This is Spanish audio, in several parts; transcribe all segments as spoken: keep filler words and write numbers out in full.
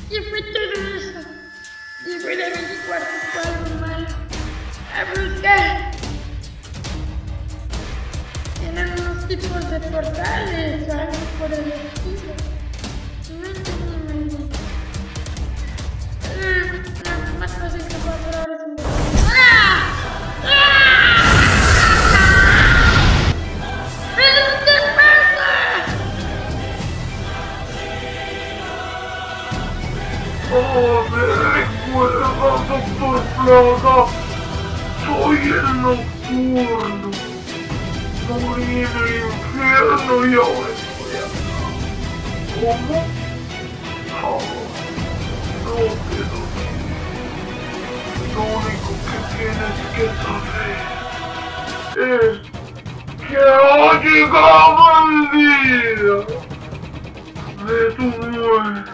¿Qué fue todo eso? Llegó la veinticuatro fue algo malo. A buscar. Eran unos tipos de portales o algo por el estilo. No entendí muy bien. Ah, no, más fácil que puedo hacer ahora es un... ¡Ah! ¡Ah! ¿Pero qué pasa? ¡Oh, me recuerda, doctor Plaga! ¡Soy el Nocturno! Morí en el infierno y ahora estoy acá. ¿Cómo? Oh, no quedó bien. Lo único que tienes que saber es que ha llegado el día de tu muerte.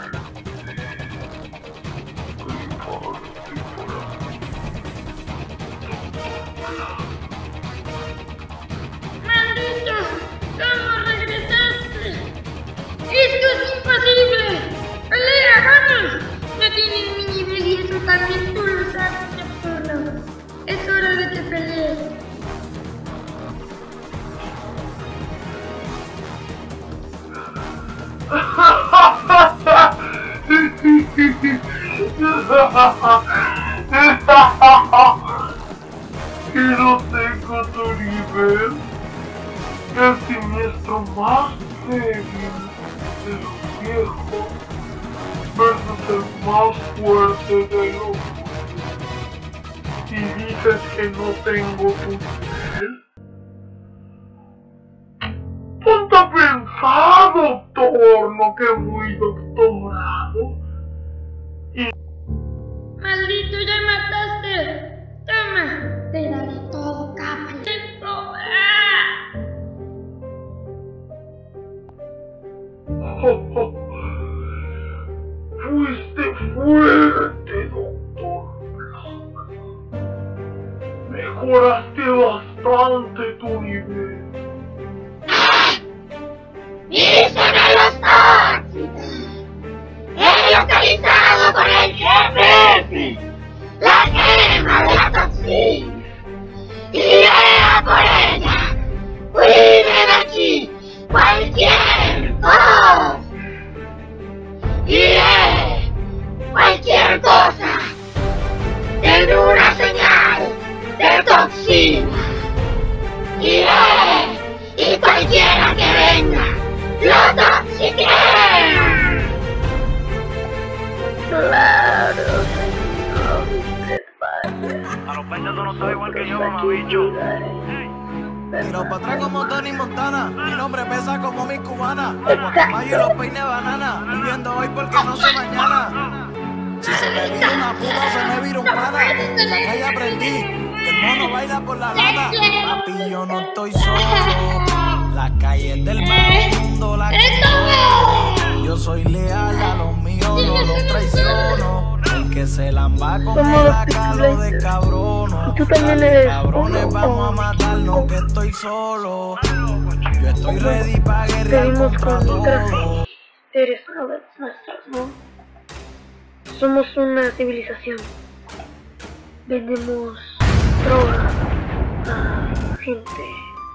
¡Esto es imposible! ¡Pelea, vamos! No tienen mi nivel y eso también tú lo sabes, Nocturno. Es hora de que pelees. Y no tengo tu nivel. El siniestro más débil de los viejos versus el más fuerte de los nuevos. Y dices que no tengo tu nivel. Ponte a pensar, doctor, no que muy doctorado. Y... ¡Maldito, ya mataste! ¡Toma! Te daré todo, capa. ¡Esto! ¡Ah! Oh, oh. Fuiste fuerte, doctor Plaga. Mejoraste bastante tu nivel. ¡Dicen a los tóxicos! ¡He localizado con el jefe la gema de la toxina! ¡Iré a por ella! ¡Huir de aquí! ¡Cualquier cosa! ¡Iré! ¡Cualquier cosa! ¡En una señal de toxina! ¡Iré! ¡Y cualquiera que venga! ¡Lo toxiqué! Claro, señor, usted vaya. A los veinte tú no estás igual que yo, mamabicho. Tiro pa' atrás como Tony Montana. Mi nombre pesa como mi cubana. Guacamayo y los peines banana. Viviendo hoy porque no sé mañana. Si se me vira una puta o se me vira un pana. En la calle aprendí que el mono baila por la lana. Papi, yo no estoy solo. Las calles del bajo mundo la controlo. Yo soy leal a los míos, no los traiciono. El que se lamba con el acá lo de cabrono. Tú también eres cabrones, vamos a matarnos que estoy solo. Yo estoy ready pa' guerrear contra todo. Eres una de nuestras, ¿no? Somos una civilización. Vendemos droga a gente.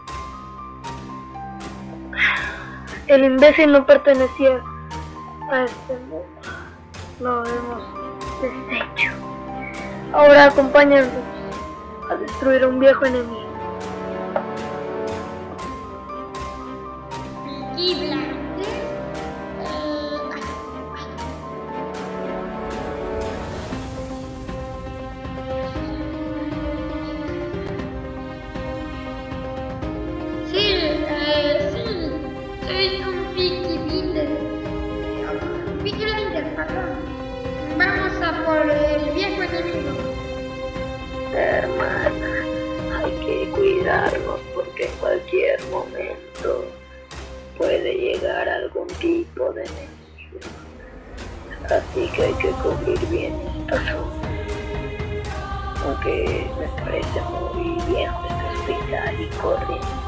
El imbécil no pertenecía a este mundo. Lo hemos deshecho. Ahora acompáñanos a destruir a un viejo enemigo. Y blanco. Sí, eh, sí. Soy un Peaky Blinder. Peaky Blinder, perdón. Vamos a por el viejo enemigo. Hermana, hay que cuidarnos porque en cualquier momento puede llegar algún tipo de enemigo. Así que hay que cubrir bien esta zona. Aunque me parece muy viejo este hospital y corriente.